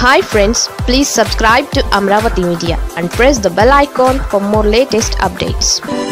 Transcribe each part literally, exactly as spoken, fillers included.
Hi friends, please subscribe to Amravati Media and press the bell icon for more latest updates.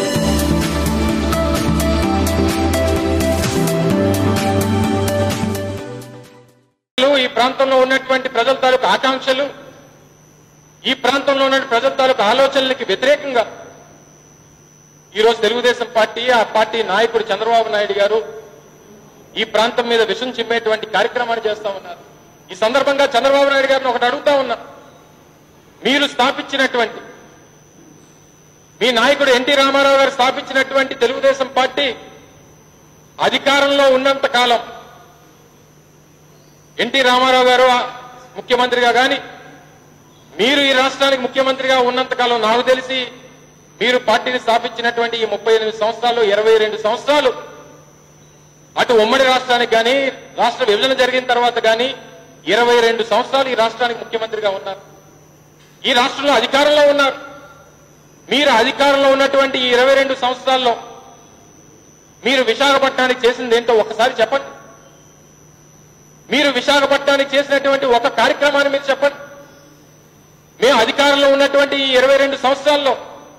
ఈ ప్రాంతంలో ఉన్నటువంటి ప్రజల తాలూకు ఆకాంక్షలు ఈ ప్రాంతంలో ఉన్న ప్రజల తాలూకు ఆలోచనలకు వ్యతిరేకంగా ఈ రోజు తెలుగుదేశం పార్టీ ఆ పార్టీ నాయకుడు చంద్రబాబు నాయుడు గారు ఈ ప్రాంతం మీద విషం చిమ్మేటువంటి కార్యక్రమాన్ని చేస్తా ఉన్నారు. ఈ సందర్భంగా చంద్రబాబు నాయుడు గారిని ఒకటి అడుగుతా ఉన్నా, మీరు స్థాపించినటువంటి మీ నాయకుడు ఎన్టీ రామారావు గారు స్థాపించినటువంటి తెలుగుదేశం పార్టీ అధికారంలో ఉన్నంత కాలం ఎన్టీ రామారావు గారు ముఖ్యమంత్రిగా కానీ మీరు ఈ రాష్ట్రానికి ముఖ్యమంత్రిగా ఉన్నంత కాలం నాకు తెలిసి మీరు పార్టీని స్థాపించినటువంటి ఈ ముప్పై ఎనిమిది సంవత్సరాలు ఇరవై రెండు సంవత్సరాలు అటు ఉమ్మడి రాష్ట్రానికి కానీ రాష్ట్ర విభజన జరిగిన తర్వాత కానీ ఇరవై రెండు సంవత్సరాలు ఈ రాష్ట్రానికి ముఖ్యమంత్రిగా ఉన్నారు. ఈ రాష్ట్రంలో అధికారంలో ఉన్నారు. మీరు అధికారంలో ఉన్నటువంటి ఈ ఇరవై రెండు సంవత్సరాల్లో మీరు విశాఖపట్నానికి చేసింది ఏంటో ఒకసారి చెప్పండి. మీరు విశాఖపట్నానికి చేసినటువంటి ఒక కార్యక్రమాన్ని మీరు చెప్పండి. మేము అధికారంలో ఉన్నటువంటి ఈ ఇరవై రెండు సంవత్సరాల్లో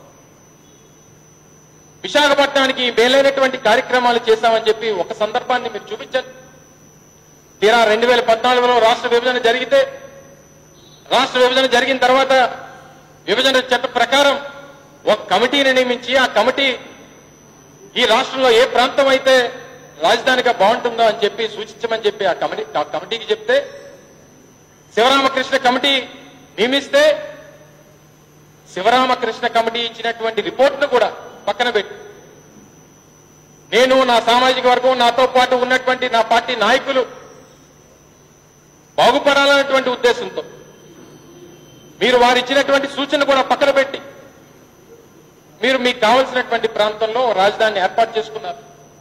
విశాఖపట్నానికి మేలైనటువంటి కార్యక్రమాలు చేశామని చెప్పి ఒక సందర్భాన్ని మీరు చూపించండి. తీరా రెండు వేల పద్నాలుగులో రాష్ట్ర విభజన జరిగితే రాష్ట్ర విభజన జరిగిన తర్వాత విభజన చట్ట ప్రకారం ఒక కమిటీని నియమించి ఆ కమిటీ ఈ రాష్ట్రంలో ఏ ప్రాంతం అయితే రాజధానిగా బాగుంటుందో అని చెప్పి సూచించమని చెప్పి ఆ కమిటీ ఆ కమిటీకి చెప్తే శివరామకృష్ణ కమిటీ నియమిస్తే శివరామకృష్ణ కమిటీ ఇచ్చినటువంటి రిపోర్ట్ను కూడా పక్కన పెట్టి నేను నా సామాజిక వర్గం నాతో పాటు ఉన్నటువంటి నా పార్టీ నాయకులు బాగుపడాలన్నటువంటి ఉద్దేశంతో మీరు వారు ఇచ్చినటువంటి సూచన కూడా పక్కన పెట్టి మీరు మీకు కావలసినటువంటి ప్రాంతంలో రాజధానిని ఏర్పాటు చేసుకున్నారు.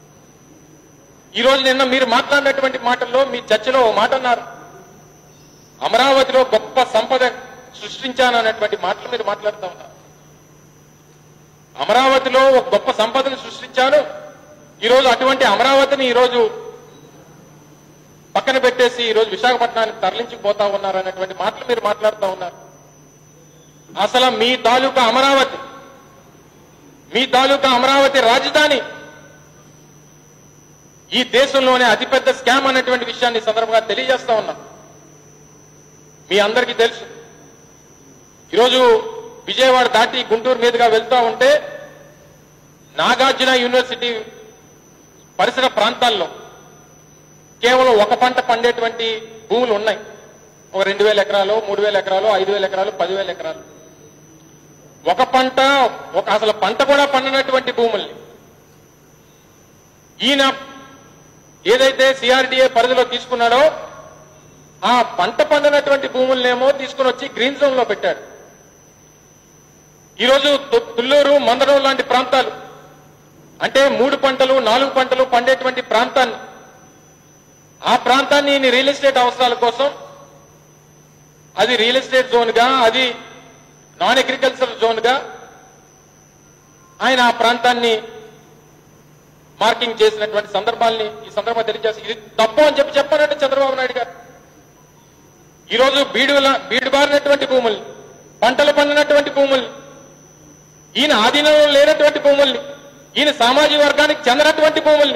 ఈ రోజు నిన్న మీరు మాట్లాడినటువంటి మాటల్లో మీ చర్చలో ఓ మాట అన్నారు, అమరావతిలో గొప్ప సంపద సృష్టించానన్నటువంటి మాటలు మీరు మాట్లాడుతూ ఉన్నారు. అమరావతిలో ఒక గొప్ప సంపదను సృష్టించాను, ఈరోజు అటువంటి అమరావతిని ఈరోజు పక్కన పెట్టేసి ఈరోజు విశాఖపట్నానికి తరలించిపోతా ఉన్నారు అన్నటువంటి మాటలు మీరు మాట్లాడుతూ ఉన్నారు. అసలు మీ తాలూకా అమరావతి మీ తాలూకా అమరావతి రాజధాని ఈ దేశంలోనే అతిపెద్ద స్కామ్ అన్నటువంటి విషయాన్ని సందర్భంగా తెలియజేస్తా ఉన్నాం. మీ అందరికీ తెలుసు, ఈరోజు విజయవాడ దాటి గుంటూరు మీదుగా వెళ్తూ ఉంటే నాగార్జున యూనివర్సిటీ పరిసర ప్రాంతాల్లో కేవలం ఒక పంట పండేటువంటి భూములు ఉన్నాయి. ఒక రెండు వేల ఎకరాలు మూడు వేల ఎకరాలు ఐదు వేల ఎకరాలు పదివేల ఎకరాలు ఒక పంట ఒక అసలు పంట కూడా పండినటువంటి భూముల్ని ఈయన ఏదైతే సిఆర్డీఏ పరిధిలో తీసుకున్నాడో ఆ పంట పండినటువంటి భూములనేమో తీసుకుని వచ్చి గ్రీన్ జోన్ లో పెట్టాడు. ఈరోజు తుళ్ళూరు మందడం లాంటి ప్రాంతాలు అంటే మూడు పంటలు నాలుగు పంటలు పండేటువంటి ప్రాంతాన్ని ఆ ప్రాంతాన్ని రియల్ ఎస్టేట్ అవసరాల కోసం అది రియల్ ఎస్టేట్ జోన్ గా అది నాన్ అగ్రికల్చర్ జోన్ గా ఆయన ఆ ప్రాంతాన్ని మార్కింగ్ చేసినటువంటి సందర్భాల్ని ఈ సందర్భంగా తెలియజేసి ఇది తప్పు అని చెప్పి చెప్పారంటే చంద్రబాబు నాయుడు గారు ఈరోజు బీడుల బీడుబారినటువంటి భూముల్ని పంటలు పండినటువంటి భూముల్ని ఈయన ఆధీనంలో లేనటువంటి భూముల్ని ఈయన సామాజిక వర్గానికి చెందినటువంటి భూముల్ని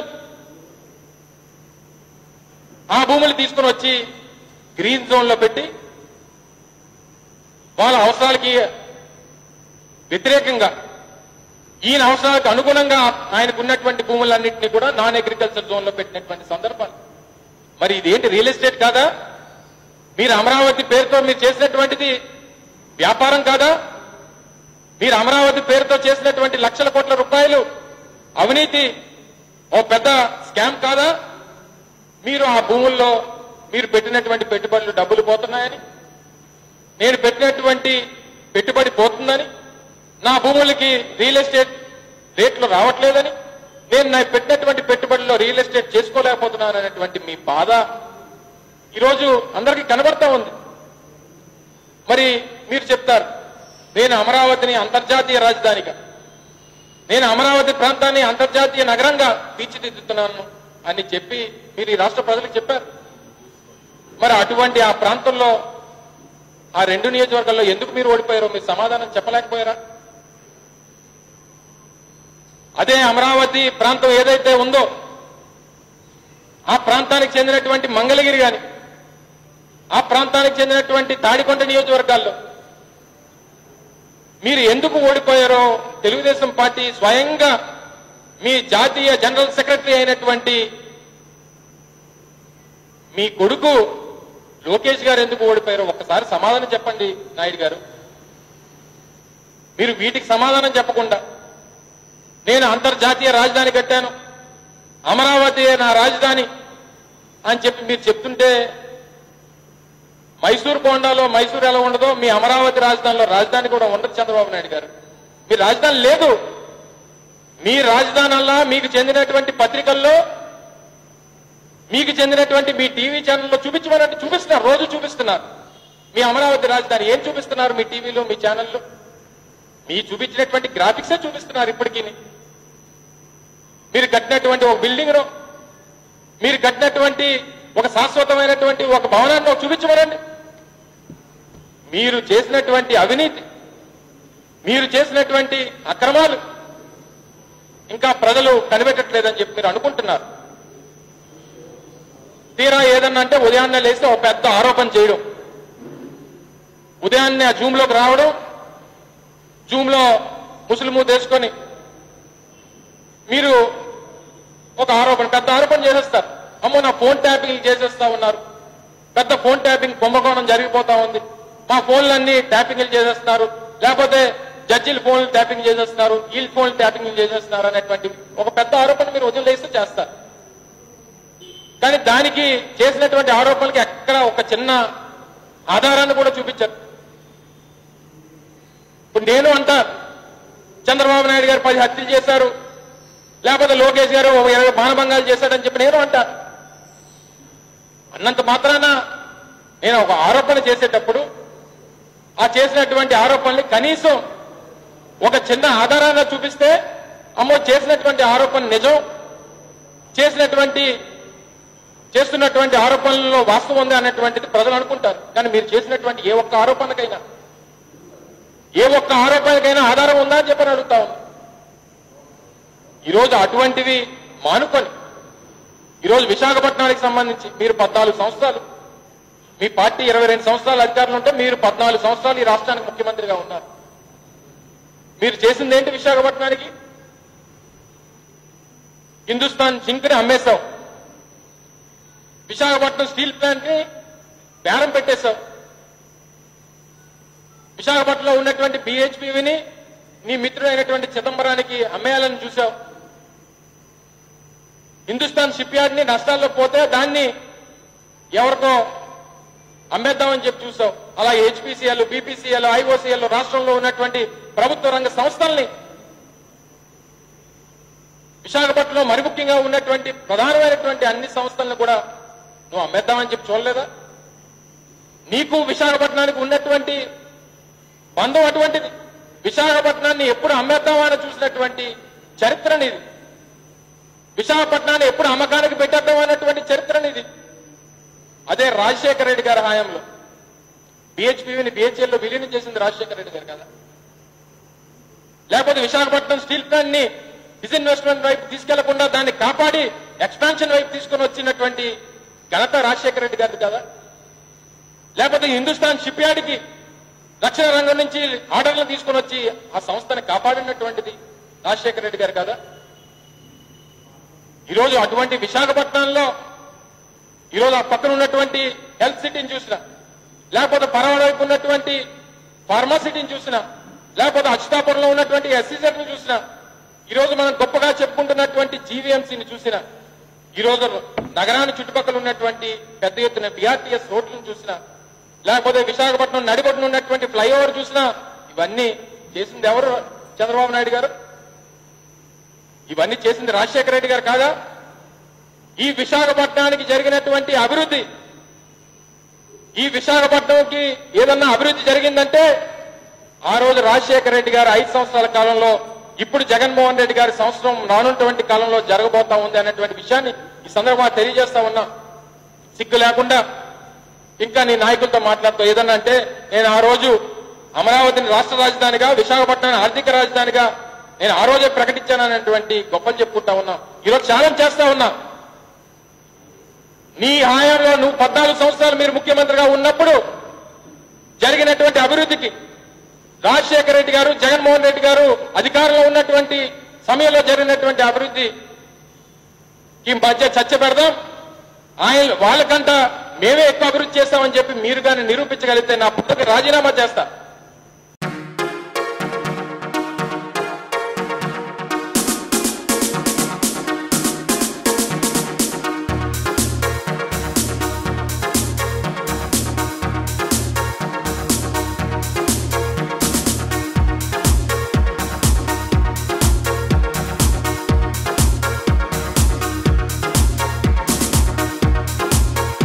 ఆ భూములు తీసుకుని వచ్చి గ్రీన్ జోన్ లో పెట్టి వాళ్ళ అవసరాలకి వ్యతిరేకంగా ఈయన అవసరాలకు అనుగుణంగా ఆయనకు ఉన్నటువంటి భూములన్నింటినీ కూడా నాన్ అగ్రికల్చర్ జోన్ లో పెట్టినటువంటి సందర్భాలు. మరి ఇదేంటి రియల్ ఎస్టేట్ కాదా? మీరు అమరావతి పేరుతో మీరు చేసినటువంటిది వ్యాపారం కాదా? మీరు అమరావతి పేరుతో చేసినటువంటి లక్షల కోట్ల రూపాయలు అవినీతి ఓ పెద్ద స్కామ్ కాదా? మీరు ఆ భూముల్లో మీరు పెట్టినటువంటి పెట్టుబడులు డబ్బులు పోతున్నాయని, నేను పెట్టినటువంటి పెట్టుబడి పోతుందని, నా భూములకి రియల్ ఎస్టేట్ రేట్లు రావట్లేదని, నేను నా పెట్టినటువంటి పెట్టుబడిలో రియల్ ఎస్టేట్ చేసుకోలేకపోతున్నాను అనేటువంటి మీ బాధ ఈరోజు అందరికీ కనబడతా ఉంది. మరి మీరు చెప్తారు నేను అమరావతిని అంతర్జాతీయ రాజధానిగా నేను అమరావతి ప్రాంతాన్ని అంతర్జాతీయ నగరంగా తీర్చిదిద్దుతున్నాను అని చెప్పి మీరు ఈ రాష్ట్ర ప్రజలకు చెప్పారు. మరి అటువంటి ఆ ప్రాంతంలో ఆ రెండు నియోజకవర్గాల్లో ఎందుకు మీరు ఓడిపోయారో మీరు సమాధానం చెప్పలేకపోయారా? అదే అమరావతి ప్రాంతం ఏదైతే ఉందో ఆ ప్రాంతానికి చెందినటువంటి మంగళగిరి గాని, ఆ ప్రాంతానికి చెందినటువంటి తాడికొండ నియోజకవర్గాల్లో మీరు ఎందుకు ఓడిపోయారో తెలుగుదేశం పార్టీ స్వయంగా మీ జాతీయ జనరల్ సెక్రటరీ అయినటువంటి మీ కొడుకు లోకేష్ గారు ఎందుకు ఓడిపోయారో ఒక్కసారి సమాధానం చెప్పండి నాయుడు గారు. మీరు వీటికి సమాధానం చెప్పకుండా నేను అంతర్జాతీయ రాజధాని కట్టాను, అమరావతి నా రాజధాని అని చెప్పి మీరు చెప్తుంటే మైసూర్ కొండలో మైసూర్ ఎలా ఉండదో మీ అమరావతి రాజధానిలో రాజధాని కూడా ఉండదు చంద్రబాబు నాయుడు గారు. మీ రాజధాని లేదు. మీ రాజధానిలా మీకు చెందినటువంటి పత్రికల్లో, మీకు చెందినటువంటి మీ టీవీ ఛానల్లో చూపించమన్నట్టు చూపిస్తున్నారు, రోజు చూపిస్తున్నారు మీ అమరావతి రాజధాని. ఏం చూపిస్తున్నారు మీ టీవీలో, మీ ఛానల్లో? మీ చూపించినటువంటి గ్రాఫిక్సే చూపిస్తున్నారు ఇప్పటికీ. మీరు కట్టినటువంటి ఒక బిల్డింగ్, మీరు కట్టినటువంటి ఒక శాశ్వతమైనటువంటి ఒక భవనాన్ని చూపించమనండి. మీరు చేసినటువంటి అవినీతి, మీరు చేసినటువంటి అక్రమాలు ఇంకా ప్రజలు కనిపెట్టట్లేదని చెప్పి మీరు అనుకుంటున్నారు. తీరా ఏదన్నా అంటే ఉదయాన్నే లేస్తే ఒక పెద్ద ఆరోపణ చేయడం, ఉదయాన్నే ఆ జూమ్ లోకి రావడం, జూమ్ లో ముసులుము తీసుకొని మీరు ఒక ఆరోపణ, పెద్ద ఆరోపణ చేసేస్తారు. అమ్మో నా ఫోన్ ట్యాపింగ్ చేసేస్తా ఉన్నారు, పెద్ద ఫోన్ ట్యాపింగ్ కుంభకోణం జరిగిపోతా ఉంది, మా ఫోన్లన్నీ ట్యాపింగ్లు చేసేస్తున్నారు, లేకపోతే జడ్జీల ఫోన్లు ట్యాపింగ్ చేసేస్తున్నారు, వీళ్ళ ఫోన్లు ట్యాపింగ్ చేసేస్తున్నారు అనేటువంటి ఒక పెద్ద ఆరోపణ మీరు ఉదయం లేస్తే చేస్తారు. కానీ దానికి చేసినటువంటి ఆరోపణలకి ఎక్కడ ఒక చిన్న ఆధారాన్ని కూడా చూపించారు. ఇప్పుడు నేను అంటా చంద్రబాబు నాయుడు గారు పది హత్యలు చేశారు, లేకపోతే లోకేష్ గారు ఇరవై మానభంగాలు చేశాడని చెప్పి నేను అంటా. అన్నంత మాత్రాన నేను ఒక ఆరోపణ చేసేటప్పుడు ఆ చేసినటువంటి ఆరోపణలు కనీసం ఒక చిన్న ఆధారాన్ని చూపిస్తే అమ్మో చేసినటువంటి ఆరోపణ నిజం, చేసినటువంటి చేస్తున్నటువంటి ఆరోపణలలో వాస్తవం ఉంది అన్నటువంటిది ప్రజలు అనుకుంటారు. కానీ మీరు చేసినటువంటి ఏ ఒక్క ఆరోపణకైనా ఏ ఒక్క ఆరోపణకైనా ఆధారం ఉందా అని చెప్పని అడుగుతా ఉంది. ఈరోజు అటువంటివి మానుకొని ఈరోజు విశాఖపట్నానికి సంబంధించి మీరు పద్నాలుగు సంవత్సరాలు, మీ పార్టీ ఇరవై రెండు సంవత్సరాలు అధికారులు ఉంటే మీరు పద్నాలుగు సంవత్సరాలు ఈ రాష్ట్రానికి ముఖ్యమంత్రిగా ఉన్నారు. మీరు చేసింది ఏంటి? విశాఖపట్నానికి హిందుస్థాన్ జింక్ ని అమ్మేశావు, విశాఖపట్నం స్టీల్ ప్లాంట్ ని బేరం పెట్టేశావు, విశాఖపట్నంలో ఉన్నటువంటి బిహెచ్పిని నీ మిత్రుడైనటువంటి చిదంబరానికి అమ్మేయాలని చూశావు, హిందుస్థాన్ షిప్ యార్డ్ ని నష్టాల్లో పోతే దాన్ని ఎవరికో అమ్మేద్దామని చెప్పి చూసావు. అలా హెచ్పిసిఎల్, బీపీసీఎల్, ఐఓసీఎల్ రాష్ట్రంలో ఉన్నటువంటి ప్రభుత్వ రంగ సంస్థల్ని, విశాఖపట్నంలో మరి ముఖ్యంగా ఉన్నటువంటి ప్రధానమైనటువంటి అన్ని సంస్థలను కూడా నువ్వు అమ్మేద్దామని చెప్పి చూడలేదా? నీకు విశాఖపట్నానికి ఉన్నటువంటి బంధం అటువంటిది. విశాఖపట్నాన్ని ఎప్పుడు అమ్మేద్దామని చూసినటువంటి చరిత్ర నీది. విశాఖపట్నాన్ని ఎప్పుడు అమ్మకానికి పెట్టేద్దాం అన్నటువంటి చరిత్ర నీది. అదే రాజశేఖర రెడ్డి గారి హయాంలో బిహెచ్పిని బిహెచ్ఎల్లో విలీనం చేసింది రాజశేఖర రెడ్డి గారు కదా. లేకపోతే విశాఖపట్నం స్టీల్ ప్లాంట్ ని డిస్ఇన్వెస్ట్మెంట్ వైపు తీసుకెళ్లకుండా దాన్ని కాపాడి ఎక్స్పాన్షన్ వైపు తీసుకుని వచ్చినటువంటి ఘనత రాజశేఖర రెడ్డి గారిది కదా. లేకపోతే హిందుస్థాన్ షిప్ యార్డ్ కి రక్షణ రంగం నుంచి ఆర్డర్లు తీసుకుని వచ్చి ఆ సంస్థని కాపాడినటువంటిది రాజశేఖర రెడ్డి గారు కదా. ఈరోజు అటువంటి విశాఖపట్నంలో ఈరోజు ఆ పక్కన ఉన్నటువంటి హెల్త్ సిటీని చూసినా, లేకపోతే పరవాడ వైపు ఉన్నటువంటి ఫార్మాసిటీని చూసినా, లేకపోతే అచ్యుతాపురంలో ఉన్నటువంటి ఎస్సీజెడ్ ని చూసినా, ఈరోజు మనం గొప్పగా చెప్పుకుంటున్నటువంటి జీవీఎంసీని చూసినా, ఈరోజు నగరాన్ని చుట్టుపక్కల ఉన్నటువంటి పెద్ద ఎత్తున బీఆర్టీఎస్ రోడ్లను చూసినా, లేకపోతే విశాఖపట్నం నడిబొడ్డున ఉన్నటువంటి ఫ్లైఓవర్ చూసినా, ఇవన్నీ చేసింది ఎవరు? చంద్రబాబు నాయుడు గారు. ఇవన్నీ చేసింది రాజశేఖర రెడ్డి గారు కాదా? ఈ విశాఖపట్నానికి జరిగినటువంటి అభివృద్ధి, ఈ విశాఖపట్నంకి ఏదన్నా అభివృద్ధి జరిగిందంటే ఆ రోజు రాజశేఖర రెడ్డి గారు ఐదు సంవత్సరాల కాలంలో, ఇప్పుడు జగన్మోహన్ రెడ్డి గారి సంవత్సరం రానున్నటువంటి కాలంలో జరగబోతా ఉంది అన్నటువంటి విషయాన్ని ఈ సందర్భంగా తెలియజేస్తా ఉన్నా. సిగ్గు లేకుండా ఇంకా నీ నాయకులతో మాట్లాడుతూ ఏదన్నా అంటే నేను ఆ రోజు అమరావతిని రాష్ట్ర రాజధానిగా, విశాఖపట్నాన్ని ఆర్థిక రాజధానిగా నేను ఆ రోజే ప్రకటించాననేటువంటి గొప్పలు చెప్పుకుంటా ఉన్నాం. ఈరోజు ఛాలెంజ్ చేస్తా ఉన్నా, నీ హయాంలో నువ్వు పద్నాలుగు సంవత్సరాలు మీరు ముఖ్యమంత్రిగా ఉన్నప్పుడు జరిగినటువంటి అభివృద్ధికి రాజశేఖర రెడ్డి గారు, జగన్మోహన్ రెడ్డి గారు అధికారంలో ఉన్నటువంటి సమయంలో జరిగినటువంటి అభివృద్ధి ఈ మధ్య చర్చ పెడదాం. ఆయన వాళ్ళకంట మేమే ఎక్కువ అభివృద్ధి చేస్తామని చెప్పి మీరు కానీ నిరూపించగలిగితే నా పుట్టకి రాజీనామా చేస్తా.